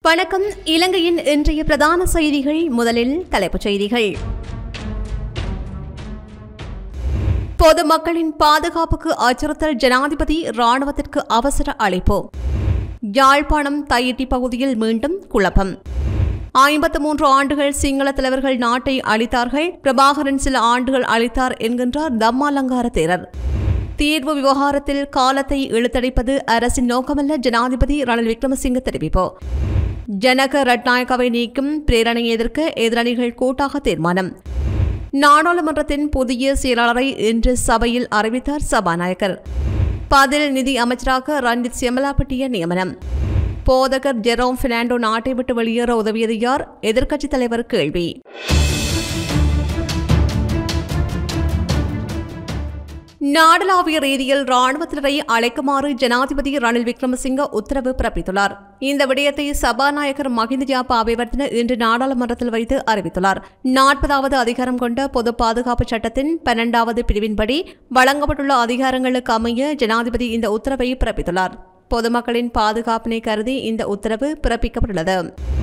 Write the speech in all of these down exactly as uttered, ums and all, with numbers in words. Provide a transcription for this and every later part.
வணக்கம். இலங்கையின் இன்றைய பிரதான செய்திகள். முதலில் தலைப்புச் செய்திகள். பொதுமக்களின் பாதுகாப்புக்கு அச்சுறுத்தல். ஜனாதிபதி ராணுவத்திற்கு அவசர அழைப்பு. யாழ்ப்பாணம் தையிட்டி பகுதியில் மீண்டும் குழப்பம். ஐம்பத்து மூன்று ஆண்டுகள் சிங்கள தலைவர்கள் நாட்டை அளித்தார்கள். பிரபாகரன் சில ஆண்டுகள் அளித்தார் என்கின்றார் தம்மாலங்கார தேரர். தீர்வு விவகாரத்தில் காலத்தை இழுத்தடிப்பது அரசின் நோக்கமல்ல. ஜனாதிபதி ரணில் விக்ரமசிங்க தெரிவிப்பு. ஜனக ரட்நாயக்கவை நீக்கும் பிரேரணையை எதிர்க்க எதிரணிகள் கூட்டாக தீர்மானம். நாடாளுமன்றத்தின் புதிய செயலாளரை இன்று சபையில் அறிவித்தார் சபாநாயகர். பதில் நிதி அமைச்சராக ரஞ்சித் சியமலாபட்டிய நியமனம். போதகர் ஜெரோம் பெர்னாண்டோ நாட்டை விட்டு வெளியேற உதவியது யார்? எதிர்க்கட்சித் தலைவர் கேள்வி. நாடளாவிய ரீதியில் ராணுவத்தினரை அழைக்குமாறு ஜனாதிபதி ரணில் விக்ரமசிங்க உத்தரவு பிறப்பித்துள்ளார். இந்த விடயத்தை சபாநாயகர் மஹிந்த ஜாப்பா அபிவர்த்தன இன்று நாடாளுமன்றத்தில் வைத்து அறிவித்துள்ளார். நாற்பதாவது அதிகாரம் கொண்ட பொது பாதுகாப்பு சட்டத்தின் பன்னெண்டாவது பிரிவின்படி வழங்கப்பட்டுள்ள அதிகாரங்களுக்கு அமைய ஜனாதிபதி இந்த உத்தரவை பிறப்பித்துள்ளார். பொதுமக்களின் பாதுகாப்பினை கருதி இந்த உத்தரவு பிறப்பிக்கப்பட்டுள்ளது.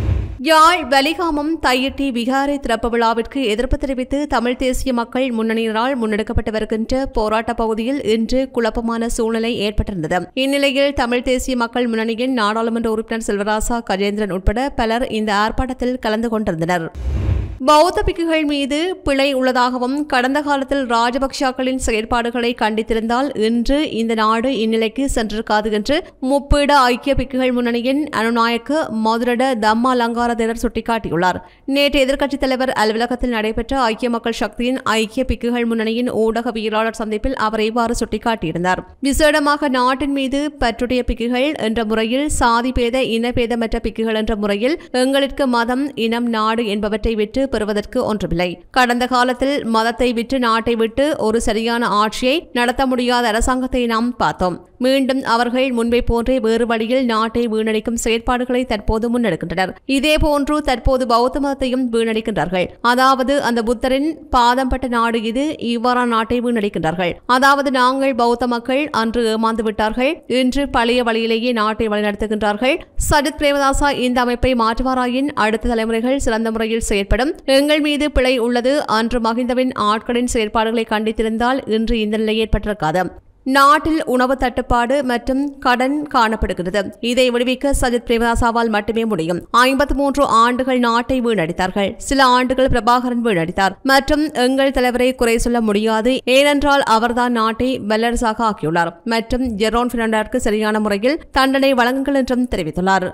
யாழ் வலிகாமம் தையிட்டி விகாரை திறப்பு விழாவிற்கு எதிர்ப்பு தெரிவித்து தமிழ் தேசிய மக்கள் முன்னணியினரால் முன்னெடுக்கப்பட்டு வருகின்ற போராட்ட பகுதியில் இன்று குழப்பமான சூழ்நிலை ஏற்பட்டிருந்தது. இந்நிலையில் தமிழ் தேசிய மக்கள் முன்னணியின் நாடாளுமன்ற உறுப்பினர் செல்வராசா கஜேந்திரன் உட்பட பலர் இந்த ஆர்ப்பாட்டத்தில் கலந்து கொண்டிருந்தனர். பௌத்த பிக்குகள் மீது பிழை உள்ளதாகவும் கடந்த காலத்தில் ராஜபக்சாக்களின் செயற்பாடுகளை கண்டித்திருந்தால் இன்று இந்த நாடு இந்நிலைக்கு சென்றிருக்காது என்று முப்பீட ஐக்கிய பிக்குகள் முன்னணியின் அனுநாயக்க மதுரட தம்மாலங்கார தேரர் சுட்டிக்காட்டியுள்ளார். நேற்று எதிர்க்கட்சித் தலைவர் அலுவலகத்தில் நடைபெற்ற ஐக்கிய மக்கள் சக்தியின் ஐக்கிய பிக்குகள் முன்னணியின் ஊடகவியலாளர் சந்திப்பில் அவர் இவ்வாறு சுட்டிக்காட்டியிருந்தார். விசேடமாக நாட்டின் மீது பற்றுடைய பிக்குகள் என்ற முறையில் சாதி பேத இனபேதமற்ற பிக்குகள் என்ற முறையில் எங்களுக்கு மதம் இனம் நாடு என்பவற்றை விட்டு பெறுவதற்கு ஒன்றுமில்லை. கடந்த காலத்தில் மதத்தை விட்டு நாட்டை விட்டு ஒரு சரியான ஆட்சியை நடத்த முடியாத அரசாங்கத்தை நாம் பார்த்தோம். மீண்டும் அவர்கள் முன்பை போன்றே வேறு வழியில் நாட்டை வீணடிக்கும் செயற்பாடுகளை தற்போது முன்னெடுக்கின்றனர். இதேபோன்று தற்போது பௌத்த மதத்தையும் வீணடிக்கின்றார்கள். அதாவது அந்த புத்தரின் பாதம் பட்ட நாடு இது. இவ்வாறான நாட்டை வீணடிக்கின்றார்கள். அதாவது நாங்கள் பௌத்த மக்கள் அன்று ஏமாந்து விட்டார்கள். இன்று பழைய வழியிலேயே நாட்டை வழிநடத்துகின்றார்கள். சஜித் பிரேமதாசா இந்த அமைப்பை மாற்றுவாராயின் அடுத்த தலைமுறைகள் சிறந்த முறையில் செயற்படும். எங்கள் மீது பிழை உள்ளது. அன்று மஹிந்தவின் ஆட்களின் செயற்பாடுகளை கண்டித்திருந்தால் இன்று இந்த நிலை ஏற்பட்டிருக்காது. நாட்டில் உணவு தட்டுப்பாடு மற்றும் கடன் காணப்படுகிறது. இதை விடுவிக்க சஜித் பிரேமதாசாவால் மட்டுமே முடியும். ஐம்பத்தி மூன்று ஆண்டுகள் நாட்டை வீணடித்தார்கள். சில ஆண்டுகள் பிரபாகரன் வீணடித்தார். மற்றும் எங்கள் தலைவரை குறை சொல்ல முடியாது. ஏனென்றால் அவர்தான் நாட்டை வல்லரசாக ஆக்கியுள்ளார். மற்றும் ஜெரோம் பெர்னாண்டோவிற்கு சரியான முறையில் தண்டனை வழங்குங்கள் என்றும் தெரிவித்துள்ளார்.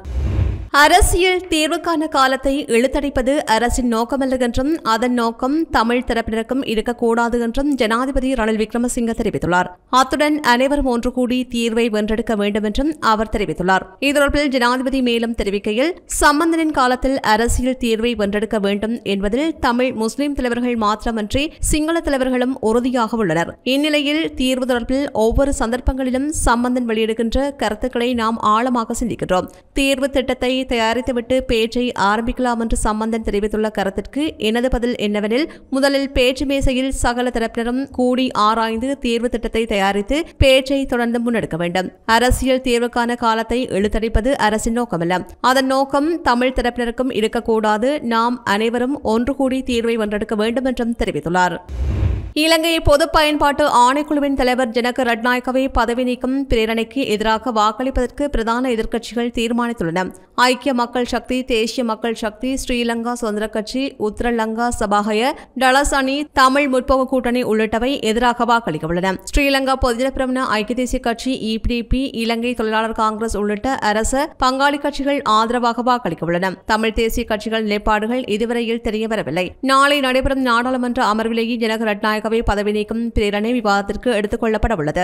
அரசியல் தீர்வுக்கான காலத்தை இழுத்தடிப்பது அரசின் நோக்கமல்ல என்றும் அதன் நோக்கம் தமிழ் தரப்பினருக்கும் இருக்கக்கூடாது என்றும் ஜனாதிபதி ரணில் விக்ரமசிங்க தெரிவித்துள்ளார். அத்துடன் அனைவரும் ஒன்று கூடி தீர்வை வென்றெடுக்க வேண்டும் என்றும் அவர் தெரிவித்துள்ளார். இது தொடர்பில் ஜனாதிபதி மேலும் தெரிவிக்கையில், சம்பந்தனின் காலத்தில் அரசியல் தீர்வை வென்றெடுக்க வேண்டும் என்பதில் தமிழ் முஸ்லிம் தலைவர்கள் மாத்திரமன்றி சிங்கள தலைவர்களும் உறுதியாக உள்ளனர். இந்நிலையில் தீர்வு தொடர்பில் ஒவ்வொரு சந்தர்ப்பங்களிலும் சம்பந்தன் வெளியிடுகின்ற கருத்துக்களை நாம் ஆழமாக சிந்திக்கின்றோம். தீர்வு திட்டத்தை தயாரித்துவிட்டு பேச்சை ஆரம்பிக்கலாம் என்று சம்பந்தன் தெரிவித்துள்ள கருத்திற்கு எனது பதில் என்னவெனில், முதலில் பேச்சு மேசையில் சகல தரப்பினரும் கூடி ஆராய்ந்து தீர்வு திட்டத்தை தயாரித்து பேச்சை தொடர்ந்து முன்னெடுக்க வேண்டும். அரசியல் தீர்வுக்கான காலத்தை இழுத்தடிப்பது அரசின் நோக்கமல்ல. அதன் நோக்கம் தமிழ் தரப்பினருக்கும் இருக்கக்கூடாது. நாம் அனைவரும் ஒன்று கூடி தீர்வை வென்றெடுக்க வேண்டும் என்றும் தெரிவித்துள்ளார். இலங்கை பொது பயன்பாட்டு ஆணைக்குழுவின் தலைவர் ஜனக ரட்நாயக்கவை பதவி நீக்கும் பிரேரணைக்கு எதிராக வாக்களிப்பதற்கு பிரதான எதிர்க்கட்சிகள் தீர்மானித்துள்ளன. ஐக்கிய மக்கள் சக்தி, தேசிய மக்கள் சக்தி, ஸ்ரீலங்கா சுதந்திர கட்சி, உத்தரலங்கா சபாகய, டலஸ் அணி, தமிழ் முற்போக்கு கூட்டணி உள்ளிட்டவை எதிராக வாக்களிக்க உள்ளன. ஸ்ரீலங்கா பொதுஜன பிரமுன ஐக்கிய தேசிய கட்சி, இபிடிபி, இலங்கை தொழிலாளர் காங்கிரஸ் உள்ளிட்ட அரச பங்காளி கட்சிகள் ஆதரவாக வாக்களிக்க உள்ளன. தமிழ் தேசிய கட்சிகள் நிலைப்பாடுகள் இதுவரையில் தெரியவரவில்லை. நாளை நடைபெறும் நாடாளுமன்ற அமர்விலேயே ஜனக ரட்நாயக்க பதவி நீக்கும் பிரேரணை விவாதத்திற்கு எடுத்துக் கொள்ளப்பட உள்ளது.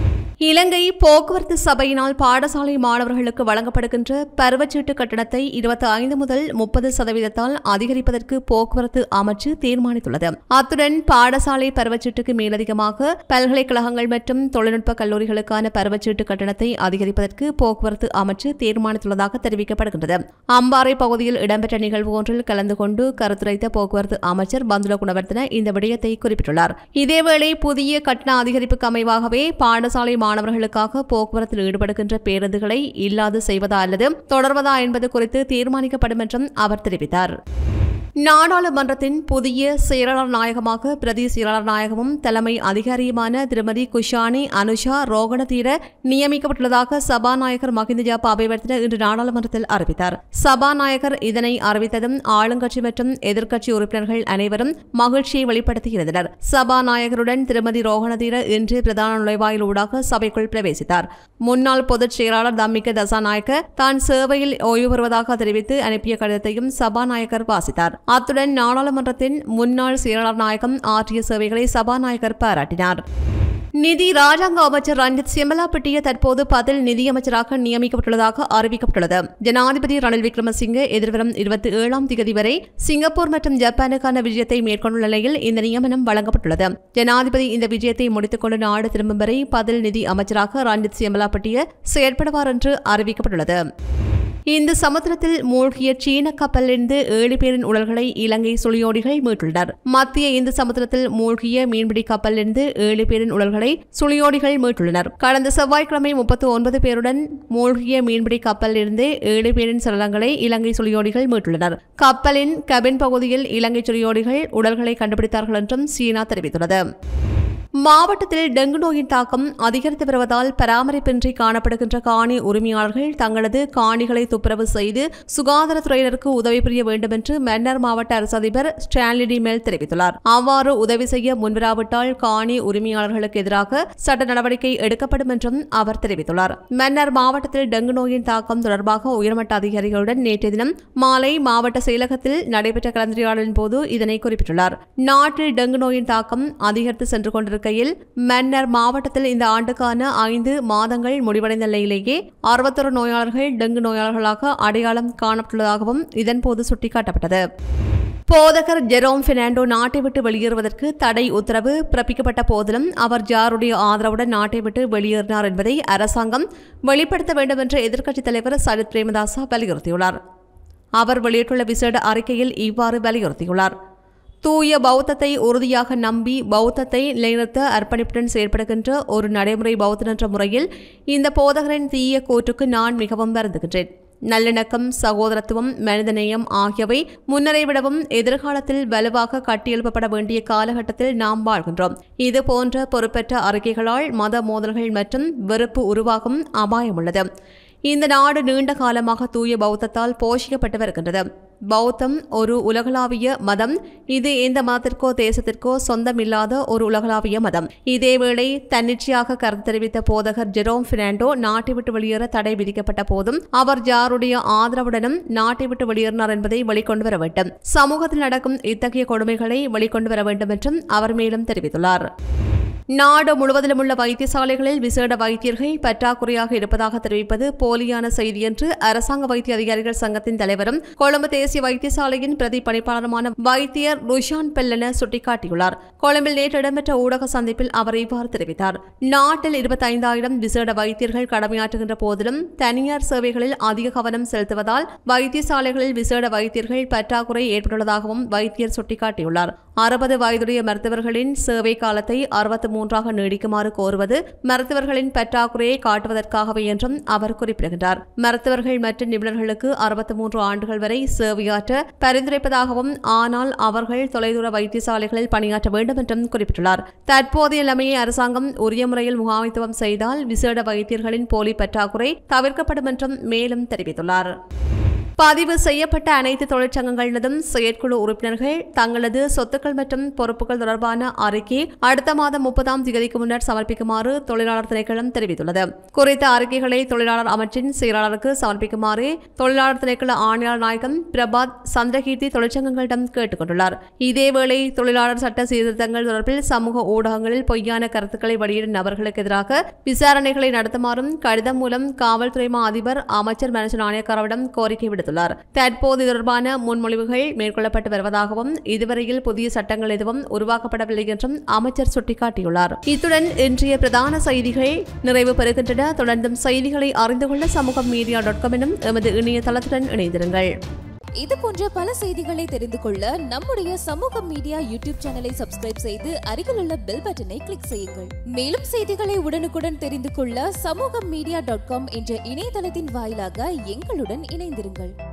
இலங்கை போக்குவரத்து சபையினால் பாடசாலை மாணவர்களுக்கு வழங்கப்படுகின்ற பருவச்சீட்டு கட்டணத்தை இருபத்தி ஐந்து முதல் முப்பது சதவீதத்தால் அதிகரிப்பதற்கு போக்குவரத்து அமைச்சு தீர்மானித்துள்ளது. அத்துடன் பாடசாலை பருவச்சீட்டுக்கு மேலதிகமாக பல்கலைக்கழகங்கள் மற்றும் தொழில்நுட்ப கல்லூரிகளுக்கான பருவச்சீட்டு கட்டணத்தை அதிகரிப்பதற்கு போக்குவரத்து அமைச்சு தீர்மானித்துள்ளதாக தெரிவிக்கப்படுகின்றது. அம்பாறை பகுதியில் இடம்பெற்ற நிகழ்வு ஒன்றில் கலந்து கொண்டு கருத்துரைத்த போக்குவரத்து அமைச்சர் பந்துல குணவர்த்தன இந்த விடயத்தை குறிப்பிட்டுள்ளார். இதேவேளை புதிய கட்டண அதிகரிப்புக்கு அமைவாகவே பாடசாலை மாணவர்களுக்காக போக்குவரத்தில் ஈடுபடுகின்ற பேருந்துகளை இல்லாது செய்வதா அல்லது தொடர்வதா என்பது குறித்து தீர்மானிக்கப்படும் என்றும் அவர் தெரிவித்தார். நாடாளுமன்றத்தின் புதிய செயலாளர் நாயகமாக பிரதி செயலாளர் நாயகமும் தலைமை அதிகாரியுமான திருமதி குஷானி அனுஷா ரோகணதீர நியமிக்கப்பட்டுள்ளதாக சபாநாயகர் மஹிந்த ஜாப்பா அபிவர்த்தன இன்று நாடாளுமன்றத்தில் அறிவித்தார். சபாநாயகர் இதனை அறிவித்ததும் ஆளுங்கட்சி மற்றும் எதிர்க்கட்சி உறுப்பினர்கள் அனைவரும் மகிழ்ச்சியை வெளிப்படுத்தியிருந்தனர். சபாநாயகருடன் திருமதி ரோகணதீர இன்று பிரதான நுழைவாயில் ஊடாக சபைக்குள் பிரவேசித்தார். முன்னாள் பொதுச் செயலாளர் தம்மிக்க தசாநாயக்க தான் சேவையில் ஓய்வு பெறுவதாக தெரிவித்து அனுப்பிய கடிதத்தையும் சபாநாயகர் வாசித்தார். அத்துடன் நாடாளுமன்றத்தின் முன்னாள் செயலாளர் நாயகம் ஆற்றிய சேவைகளை சபாநாயகர் பாராட்டினார். நிதி ராஜாங்க அமைச்சர் ரஞ்சித் சிமலாபட்டிய தற்போது பதில் நிதியமைச்சராக நியமிக்கப்பட்டுள்ளதாக அறிவிக்கப்பட்டுள்ளது. ஜனாதிபதி ரணில் விக்ரமசிங்கே எதிர்வரும் இருபத்தி ஏழாம் தேதி வரை சிங்கப்பூர் மற்றும் ஜப்பானுக்கான விஜயத்தை மேற்கொண்டுள்ள நிலையில் இந்த நியமனம் வழங்கப்பட்டுள்ளது. ஜனாதிபதி இந்த விஜயத்தை முடித்துக் கொண்டு நாடு திரும்பும் வரை பதில் நிதி அமைச்சராக ரஞ்சித் சிமலாபட்டிய செயற்படுவார் என்று அறிவிக்கப்பட்டுள்ளது. இந்த சமுத்திரத்தில் மூழ்கிய சீன கப்பலிலிருந்து ஏழு பேரின் உடல்களை இலங்கை சுழியோடிகள் மீட்டுள்ளனர். மத்திய இந்து சமுத்திரத்தில் மூழ்கிய மீன்பிடி கப்பலிலிருந்து ஏழு பேரின் உடல்களை சுழியோடிகள் மீட்டுள்ளனர். கடந்த செவ்வாய்க்கிழமை முப்பத்தி ஒன்பது பேருடன் மூழ்கிய மீன்பிடி கப்பலிலிருந்து ஏழு பேரின் சடலங்களை இலங்கை சுழியோடிகள் மீட்டுள்ளனர். கப்பலின் கபின் பகுதியில் இலங்கை சுழியோடிகள் உடல்களை கண்டுபிடித்தார்கள் என்றும் சீனா தெரிவித்துள்ளது. மாவட்டத்தில் டெங்கு நோயின் தாக்கம் அதிகரித்து வருவதால் பராமரிப்பின்றி காணப்படுகின்ற காணி உரிமையாளர்கள் தங்களது காணிகளை துப்புரவு செய்து சுகாதாரத்துறையினருக்கு உதவி புரிய வேண்டும் என்று மன்னார் மாவட்ட அரசு அதிபர் ஸ்டான்லி டி மேல் தெரிவித்துள்ளார். அவ்வாறு உதவி செய்ய முன்வராவிட்டால் காணி உரிமையாளர்களுக்கு எதிராக சட்ட நடவடிக்கை எடுக்கப்படும் என்றும் அவர் தெரிவித்துள்ளார். மன்னார் மாவட்டத்தில் டெங்கு நோயின் தாக்கம் தொடர்பாக உயர்மட்ட அதிகாரிகளுடன் நேற்றைய தினம் மாலை மாவட்ட செயலகத்தில் நடைபெற்ற கலந்துரையாடலின் போது இதனை குறிப்பிட்டுள்ளார். நாட்டில் டெங்கு நோயின் தாக்கம் அதிகரித்து சென்று கொண்டிருக்க மன்னர் மாவட்டத்தில் இந்த ஆண்டுக்கான ஐந்து மாதங்கள் முடிவடைந்த நிலையிலேயே அறுபத்தொரு நோயாளர்கள் டெங்கு நோயாளர்களாக அடையாளம் காணப்பட்டுள்ளதாகவும் இதன்போது சுட்டிக்காட்டப்பட்டது. போதகர் ஜெரோம் பெர்னாண்டோ நாட்டை விட்டு வெளியேறுவதற்கு தடை உத்தரவு பிறப்பிக்கப்பட்ட போதிலும் அவர் யாருடைய ஆதரவுடன் நாட்டை விட்டு வெளியேறினார் என்பதை அரசாங்கம் வெளிப்படுத்த வேண்டும் என்று எதிர்க்கட்சித் தலைவர் சஜித் பிரேமதாச வலியுறுத்தியுள்ளார். அவர் வெளியிட்டுள்ள விசேட அறிக்கையில் இவ்வாறு வலியுறுத்தியுள்ளார். தூய பௌத்தத்தை உறுதியாக நம்பி பௌத்தத்தை நிலைநிறுத்த அர்ப்பணிப்புடன் செயற்படுகின்ற ஒரு நடைமுறை பௌத்தன் என்ற முறையில் இந்த போதகரின் தீய கூற்றுக்கு நான் மிகவும் வருந்துகின்றேன். நல்லிணக்கம், சகோதரத்துவம், மனிதநேயம் ஆகியவை முன்னரை விடவும் எதிர்காலத்தில் வலுவாக கட்டியெழுப்பப்பட வேண்டிய காலகட்டத்தில் நாம் வாழ்கின்றோம். இது போன்ற பொறுப்பற்ற அறிக்கைகளால் மத மோதல்கள் மற்றும் வெறுப்பு உருவாகும் அபாயம் உள்ளது. இந்த நாடு நீண்ட காலமாக தூய பௌத்தத்தால் போஷிக்கப்பட்டு வருகின்றது. பௌத்தம் ஒரு உலகளாவிய மதம். இது எந்த மதத்திற்கோ தேசத்திற்கோ சொந்தமில்லாத ஒரு உலகளாவிய மதம். இதேவேளை தன்னிச்சையாக கருத்து தெரிவித்த போதகர் ஜெரோம் பெர்னாண்டோ நாட்டை விட்டு வெளியேற தடை விதிக்கப்பட்ட போதும் அவர் யாருடைய ஆதரவுடனும் நாட்டை விட்டு வெளியேறினார் என்பதை வெளிக்கொண்டு வர வேண்டும். சமூகத்தில் நடக்கும் இத்தகைய கொடுமைகளை வெளிக்கொண்டு வர வேண்டும் என்றும் அவர் மேலும் தெரிவித்துள்ளார். நாடு முழுவதிலும் உள்ள வைத்தியசாலைகளில் விசேட வைத்தியர்கள் பற்றாக்குறையாக இருப்பதாக தெரிவிப்பது போலியான செய்தி என்று அரசாங்க வைத்திய அதிகாரிகள் சங்கத்தின் தலைவரும் கொழும்பு தேசிய வைத்தியசாலையின் பிரதி பணிப்பாளருமான வைத்தியர் ருஷான் பெல்லன சுட்டிக்காட்டியுள்ளார். கொழும்பில் நேற்று இடம்பெற்ற ஊடக சந்திப்பில் அவர் இவ்வாறு தெரிவித்தார். நாட்டில் இருபத்தைந்தாயிரம் விசேட வைத்தியர்கள் கடமையாற்றுகின்ற போதிலும் தனியார் சேவைகளில் அதிக கவனம் செலுத்துவதால் வைத்தியசாலைகளில் விசேட வைத்தியர்கள் பற்றாக்குறை ஏற்பட்டுள்ளதாகவும் வைத்தியர் சுட்டிக்காட்டியுள்ளார். அறுபது வயதுடைய மருத்துவர்களின் சேவை காலத்தை அறுபத்தி மூன்றாக நீடிக்குமாறு கோருவது மருத்துவர்களின் பற்றாக்குறையை காட்டுவதற்காகவே என்றும் அவர் குறிப்பிடுகின்றார். மருத்துவர்கள் மற்றும் நிபுணர்களுக்கு அறுபத்தி மூன்று ஆண்டுகள் வரை சேவையாற்ற பரிந்துரைப்பதாகவும், ஆனால் அவர்கள் தொலைதூர வைத்தியசாலைகளில் பணியாற்ற வேண்டும் என்றும் குறிப்பிட்டுள்ளார். தற்போதைய நிலைமையை அரசாங்கம் உரிய முறையில் முகாமைத்துவம் செய்தால் விசேட வைத்தியர்களின் போலி பற்றாக்குறை தவிர்க்கப்படும் என்றும் மேலும் தெரிவித்துள்ளார். பதிவு செய்யப்பட்ட அனைத்து தொழிற்சங்கங்களினதும் செயற்குழு உறுப்பினர்கள் தங்களது சொத்துக்கள் மற்றும் பொறுப்புகள் தொடர்பான அறிக்கை அடுத்த மாதம் முப்பதாம் தேதிக்கு முன்னர் சமர்ப்பிக்குமாறு தொழிலாளர் திணைக்களம் தெரிவித்துள்ளது. குறித்த அறிக்கைகளை தொழிலாளர் அமைச்சின் செயலாளருக்கு சமர்ப்பிக்குமாறு தொழிலாளர் திணைக்கள ஆணையாளர் நாயகம் பிரபாத் சந்திரகீர்த்தி தொழிற்சங்கங்களிடம் கேட்டுக் கொண்டுள்ளார். இதேவேளை தொழிலாளர் சட்ட சீர்திருத்தங்கள் தொடர்பில் சமூக ஊடகங்களில் பொய்யான கருத்துக்களை வெளியிடும் நபர்களுக்கு எதிராக விசாரணைகளை நடத்துமாறும் கடிதம் மூலம் காவல்துறை மா அதிபர் அமைச்சர் மனுஷ நாணயக்காரவிடம் கோரிக்கை விடுத்துள்ளார். தற்போது தொடர்பான முன்மொழிவுகள் மேற்கொள்ளப்பட்டு வருவதாகவும் இதுவரையில் புதிய சட்டங்கள் எதுவும் உருவாக்கப்படவில்லை என்றும் அமைச்சர் சுட்டிக்காட்டியுள்ளார். இத்துடன் இன்றைய பிரதான செய்திகள் நிறைவு பெறுகின்றன. தொடர்ந்தும் செய்திகளை அறிந்து கொள்ள சமூகம் மீடியா டாட் காம் எனும் எமது இணையதளத்துடன் இணைந்திருங்கள். இது போன்ற பல செய்திகளை தெரிந்து கொள்ள நம்முடைய சமூகம் மீடியா யூடியூப் சேனலை சப்ஸ்கிரைப் செய்து அருகிலுள்ள பெல் பட்டனை கிளிக் செய்யுங்கள். மேலும் செய்திகளை உடனுக்குடன் தெரிந்து கொள்ள சமூகம் மீடியா டாட் காம் என்ற இணையதளத்தின் வாயிலாக எங்களுடன் இணைந்திருங்கள்.